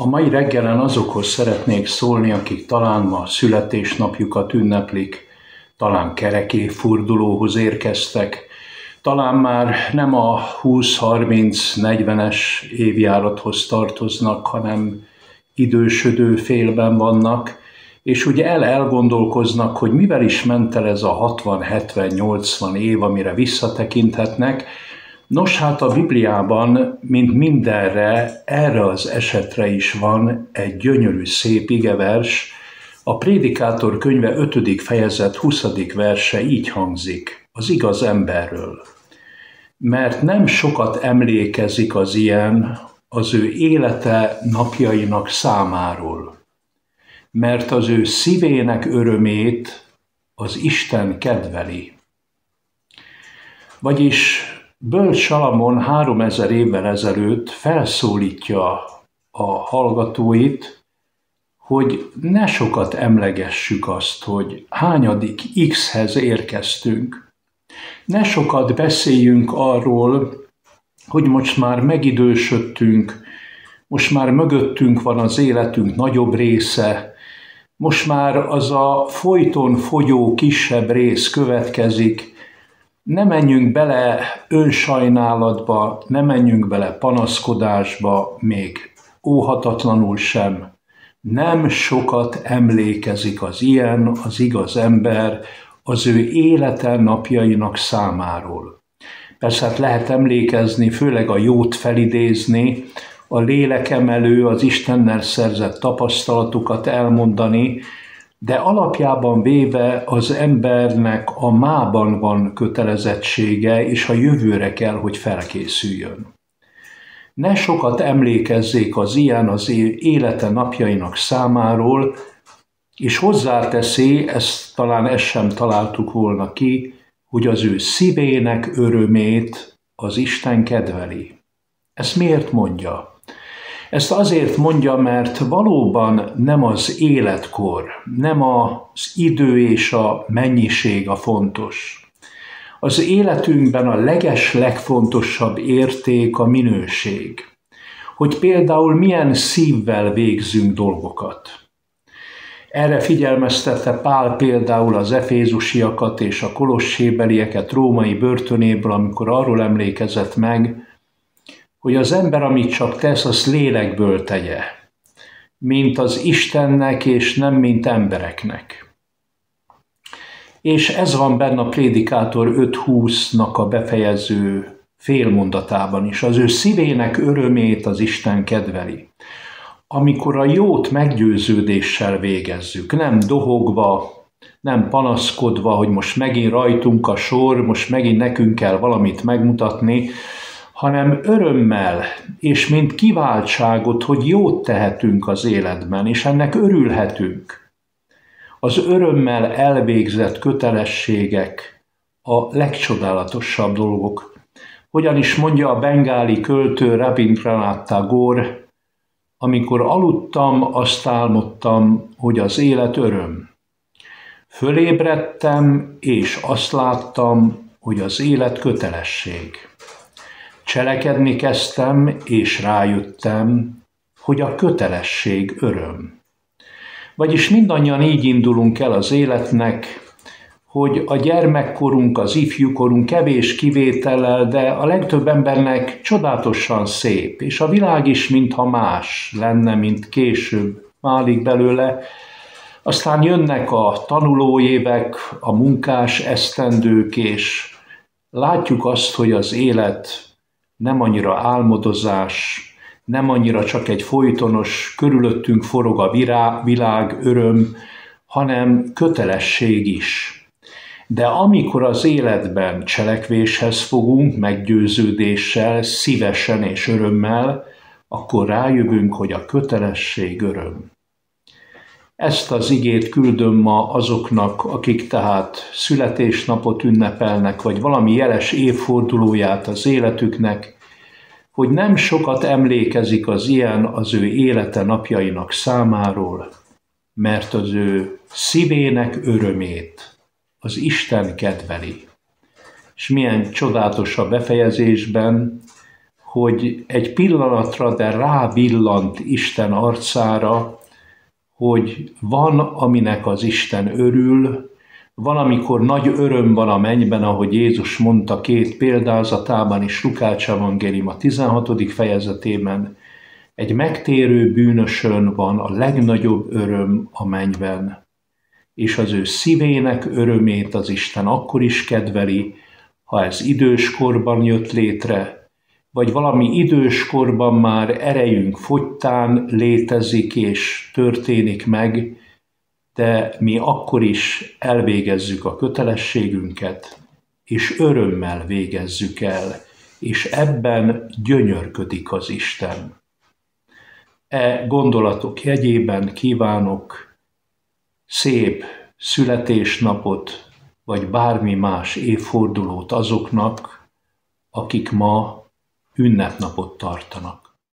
A mai reggelen azokhoz szeretnék szólni, akik talán ma születésnapjukat ünneplik, talán kerek évfordulóhoz érkeztek, talán már nem a 20-30-40-es évjárathoz tartoznak, hanem idősödő félben vannak, és ugye elgondolkoznak, hogy mivel is ment el ez a 60-70-80 év, amire visszatekinthetnek. Nos, hát a Bibliában, mint mindenre, erre az esetre is van egy gyönyörű, szép igevers. A Prédikátor könyve 5. fejezet 20. verse így hangzik, az igaz emberről. Mert nem sokat emlékezik az ilyen az ő élete napjainak számáról, mert az ő szívének örömét az Isten kedveli. Vagyis bölcs Salamon 3000 évvel ezelőtt felszólítja a hallgatóit, hogy ne sokat emlegessük azt, hogy hányadik X-hez érkeztünk. Ne sokat beszéljünk arról, hogy most már megidősödtünk, most már mögöttünk van az életünk nagyobb része, most már az a folyton fogyó kisebb rész következik. Ne menjünk bele önsajnálatba, ne menjünk bele panaszkodásba, még óhatatlanul sem. Nem sokat emlékezik az ilyen, az igaz ember az ő élete napjainak számáról. Persze hát lehet emlékezni, főleg a jót felidézni, a lélekemelő, az Istennel szerzett tapasztalatokat elmondani, de alapjában véve az embernek a mában van kötelezettsége, és a jövőre kell, hogy felkészüljön. Ne sokat emlékezzék az ilyen az élete napjainak számáról, és hozzáteszi, talán ezt sem találtuk volna ki, hogy az ő szívének örömét az Isten kedveli. Ezt miért mondja? Ezt azért mondja, mert valóban nem az életkor, nem az idő és a mennyiség a fontos. Az életünkben a legfontosabb érték a minőség. Hogy például milyen szívvel végzünk dolgokat. Erre figyelmeztette Pál például az efézusiakat és a kolossébelieket római börtönéből, amikor arról emlékezett meg, hogy az ember, amit csak tesz, azt lélekből tegye, mint az Istennek és nem mint embereknek. És ez van benne a Prédikátor 5.20-nak a befejező félmondatában is. Az ő szívének örömét az Isten kedveli. Amikor a jót meggyőződéssel végezzük, nem dohogva, nem panaszkodva, hogy most megint rajtunk a sor, most megint nekünk kell valamit megmutatni, hanem örömmel, és mint kiváltságot, hogy jót tehetünk az életben, és ennek örülhetünk. Az örömmel elvégzett kötelességek a legcsodálatosabb dolgok. Hogyan is mondja a bengáli költő Rabindranath Tagore, amikor aludtam, azt álmodtam, hogy az élet öröm. Fölébredtem, és azt láttam, hogy az élet kötelesség. Cselekedni kezdtem, és rájöttem, hogy a kötelesség öröm. Vagyis mindannyian így indulunk el az életnek, hogy a gyermekkorunk, az ifjúkorunk kevés kivétellel, de a legtöbb embernek csodálatosan szép, és a világ is mintha más lenne, mint később válik belőle. Aztán jönnek a tanulóévek, a munkás esztendők, és látjuk azt, hogy az élet nem annyira álmodozás, nem annyira csak egy folytonos, körülöttünk forog a világ, öröm, hanem kötelesség is. De amikor az életben cselekvéshez fogunk, meggyőződéssel, szívesen és örömmel, akkor rájövünk, hogy a kötelesség öröm. Ezt az igét küldöm ma azoknak, akik tehát születésnapot ünnepelnek, vagy valami jeles évfordulóját az életüknek, hogy nem sokat emlékezik az ilyen az ő élete napjainak számáról, mert az ő szívének örömét az Isten kedveli. És milyen csodálatos a befejezésben, hogy egy pillanatra, de rávillant Isten arcára, hogy van, aminek az Isten örül, van, amikor nagy öröm van a mennyben, ahogy Jézus mondta 2 példázatában is, Lukács evangélium a 16. fejezetében, egy megtérő bűnösön van a legnagyobb öröm a mennyben, és az ő szívének örömét az Isten akkor is kedveli, ha ez időskorban jött létre, vagy valami időskorban már erejünk fogytán létezik és történik meg, de mi akkor is elvégezzük a kötelességünket, és örömmel végezzük el, és ebben gyönyörködik az Isten. E gondolatok jegyében kívánok szép születésnapot, vagy bármi más évfordulót azoknak, akik ma ünnepnapot tartanak.